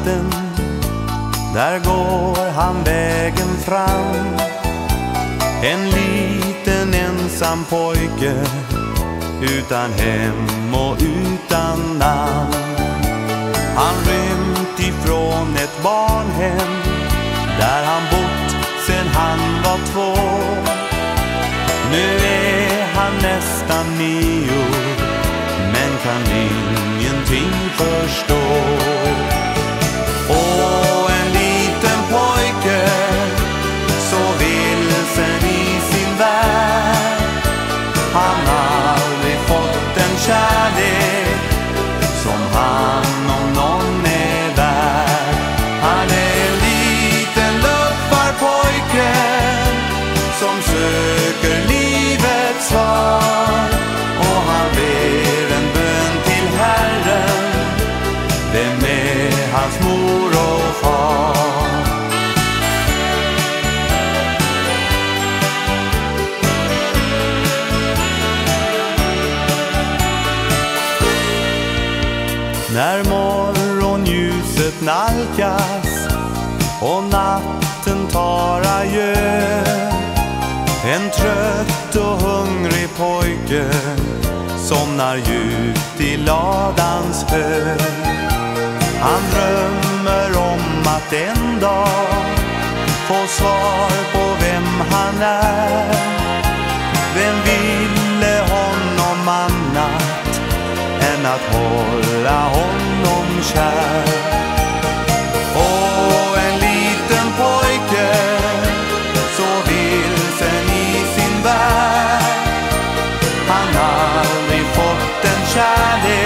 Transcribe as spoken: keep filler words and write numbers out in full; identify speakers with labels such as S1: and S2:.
S1: natten, där går han vägen fram. En liten ensam pojke, utan hem och utan namn. Han rymt ifrån ett barnhem, där han bott sen han var två. Nu är han nästan nio, men kan ingenting förstå. Och en liten pojke, så vilsen i sin värld. Han har aldrig fått en kärlek som han om någon är värd. Han är en liten luffarpojke som söker livets svar. Och han ber en bön till Herren: vem är hans mor och far? När morgonljuset nalkas och natten tar adjö, en trött och hungrig pojke somnar djupt i ladans hö. Han drömmer om att en dag få svar på vem han är. Vem ville honom annat än att hålla honom kär? Och en liten pojke, så vilsen i sin värld. Han har aldrig fått en kärlek